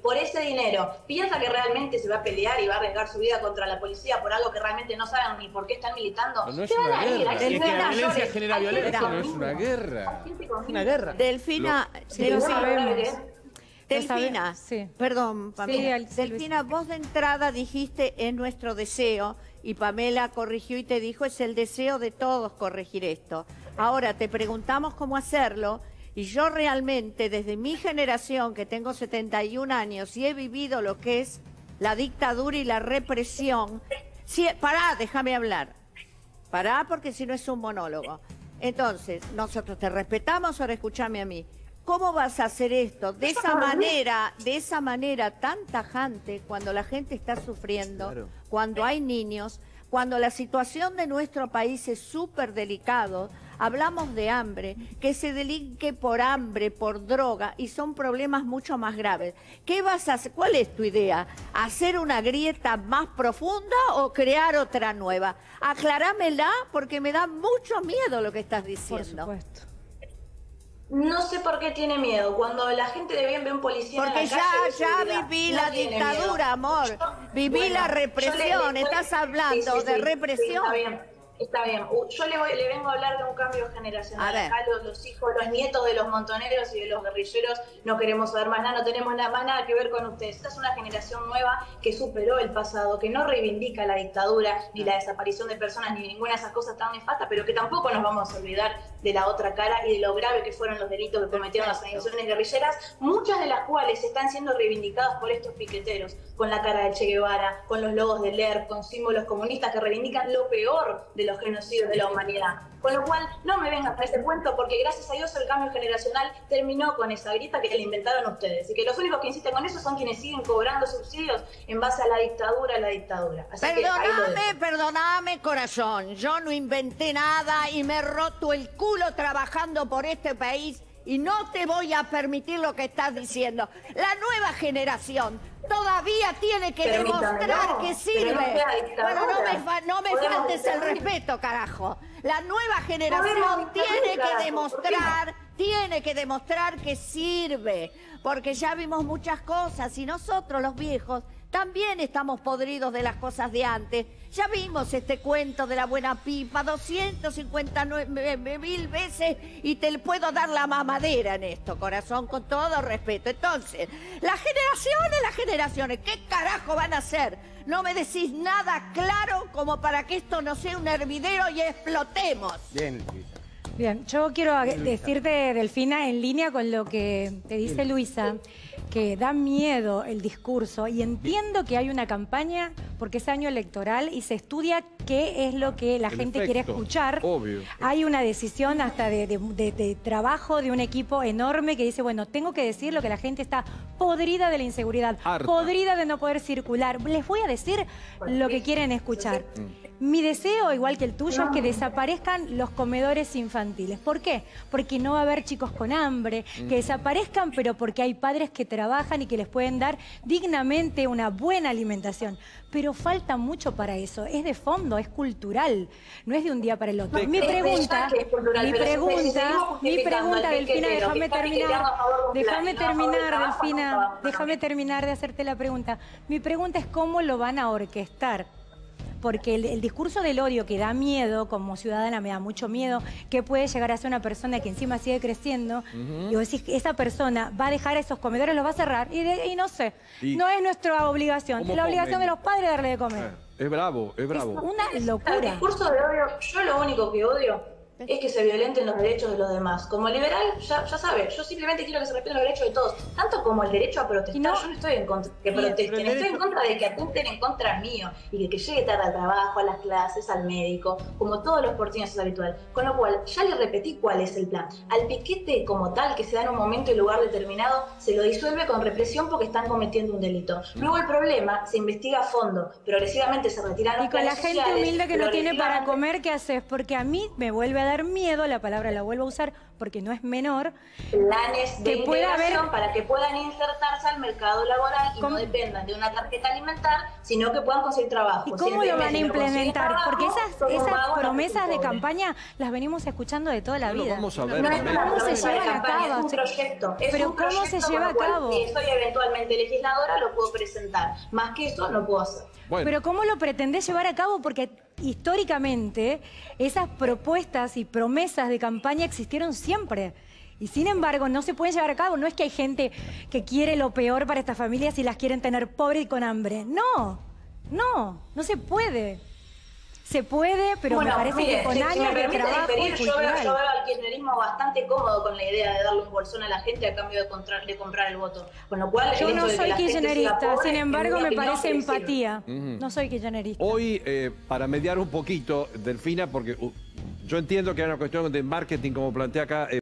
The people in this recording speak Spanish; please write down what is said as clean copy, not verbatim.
por ese dinero piensa que realmente se va a pelear y va a arriesgar su vida contra la policía por algo que realmente no saben ni por qué están militando, no es una guerra. Es que la violencia genera violencia, no es una guerra. Una guerra. Delfina, Delfina, sí. Perdón, Pamela. Sí, Delfina, vos de entrada dijiste es nuestro deseo y Pamela corrigió y te dijo es el deseo de todos corregir esto. Ahora te preguntamos cómo hacerlo y yo realmente desde mi generación que tengo 71 años y he vivido lo que es la dictadura y la represión. Sí, pará, déjame hablar. Pará porque si no es un monólogo. Entonces, nosotros te respetamos, ahora escúchame a mí. ¿Cómo vas a hacer esto de esa manera tan tajante cuando la gente está sufriendo, claro, cuando hay niños, cuando la situación de nuestro país es súper delicado? Hablamos de hambre, que se delinque por hambre, por droga, y son problemas mucho más graves. ¿Qué vas a hacer? ¿Cuál es tu idea? ¿Hacer una grieta más profunda o crear otra nueva? Aclarámela porque me da mucho miedo lo que estás diciendo. Por supuesto. No sé por qué tiene miedo. Cuando la gente de bien ve un policía porque en la calle, ya viví la dictadura, amor. Viví la represión. Estás hablando de represión. Sí, está bien. Yo le vengo a hablar de un cambio generacional. Acá los hijos, los nietos de los montoneros y de los guerrilleros no queremos saber más nada, no tenemos más nada que ver con ustedes. Esta es una generación nueva que superó el pasado, que no reivindica la dictadura, ni la desaparición de personas, ni ninguna de esas cosas tan nefastas, pero que tampoco nos vamos a olvidar de la otra cara y de lo grave que fueron los delitos que cometieron las organizaciones guerrilleras, muchas de las cuales están siendo reivindicadas por estos piqueteros, con la cara de Che Guevara, con los logos del ERP, con símbolos comunistas que reivindican lo peor de los genocidios de la humanidad. Con lo cual, no me vengan a ese cuento porque gracias a Dios el cambio generacional terminó con esa grieta que le inventaron ustedes y que los únicos que insisten con eso son quienes siguen cobrando subsidios en base a la dictadura. Así perdóname, corazón, yo no inventé nada y me he roto el culo trabajando por este país y no te voy a permitir lo que estás diciendo. La nueva generación todavía tiene que demostrar que sirve. Bueno, no me faltes el respeto, carajo. La nueva generación tiene que demostrar que sirve, porque ya vimos muchas cosas y nosotros los viejos también estamos podridos de las cosas de antes. Ya vimos este cuento de la buena pipa 259.000 veces y te puedo dar la mamadera en esto, corazón, con todo respeto. Entonces, las generaciones, ¿qué carajo van a hacer? No me decís nada claro como para que esto no sea un hervidero y explotemos. Bien, yo quiero decirte, Delfina, en línea con lo que te dice Luisa, que da miedo el discurso y entiendo que hay una campaña porque es año electoral y se estudia qué es lo que la gente quiere escuchar. Obvio. Hay una decisión hasta de trabajo de un equipo enorme que dice, bueno, tengo que decir lo que la gente está podrida de la inseguridad, podrida de no poder circular. Les voy a decir lo que quieren escuchar. Mi deseo, igual que el tuyo, es que desaparezcan los comedores infantiles. ¿Por qué? Porque no va a haber chicos con hambre, que desaparezcan, pero porque hay padres que trabajan y que les pueden dar dignamente una buena alimentación. Pero falta mucho para eso. Es de fondo, es cultural. No es de un día para el otro. Mi pregunta, Delfina, déjame terminar de hacerte la pregunta. Mi pregunta es cómo lo van a orquestar. Porque el discurso del odio que da miedo, como ciudadana me da mucho miedo, que puede llegar a ser una persona que encima sigue creciendo, y vos decís que esa persona va a dejar esos comedores, los va a cerrar, y no sé, no es nuestra obligación, es la obligación de los padres darle de comer. Es bravo. Es una locura. El discurso de odio, yo lo único que odio es que se violenten los derechos de los demás. Como liberal, ya sabes, yo simplemente quiero que se respeten los derechos de todos, tanto como el derecho a protestar. Yo no estoy en contra de que protesten, estoy en contra de que atenten en contra mío y de que llegue tarde al trabajo, a las clases, al médico, como todos los porteños es habitual. Con lo cual, ya le repetí cuál es el plan. Al piquete como tal, que se da en un momento y lugar determinado, se lo disuelve con represión porque están cometiendo un delito. Luego el problema se investiga a fondo, progresivamente se retiran los planes sociales. Y con la gente humilde que no tiene para comer, ¿qué haces? Porque a mí me vuelve a dar dar miedo, la palabra la vuelvo a usar porque no es menor, planes de integración haber, para que puedan insertarse al mercado laboral y no dependan de una tarjeta alimentar, sino que puedan conseguir trabajo. ¿Y cómo lo van a implementar? Porque esas promesas de campaña las venimos escuchando de toda la vida. Vamos a ver, ¿Cómo se llevan a cabo? Es un proyecto. Pero ¿cómo se lleva a cabo? Si soy eventualmente legisladora, lo puedo presentar. Más que eso, no puedo hacer. Bueno. Pero ¿cómo lo pretendés llevar a cabo? Porque históricamente esas propuestas y promesas de campaña existieron siempre. Y sin embargo no se pueden llevar a cabo. No es que hay gente que quiere lo peor para estas familias y las quieren tener pobres y con hambre. No, no se puede. Se puede, pero me parece que con años de trabajo y yo veo al kirchnerismo bastante cómodo con la idea de darle un bolsón a la gente a cambio de comprar el voto. Con lo cual, yo no soy kirchnerista, sin embargo me parece empatía. No soy kirchnerista. Hoy, para mediar un poquito, Delfina, porque yo entiendo que hay una cuestión de marketing, como plantea acá